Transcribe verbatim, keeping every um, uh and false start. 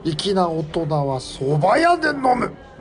粋な大人は蕎麦屋で飲む。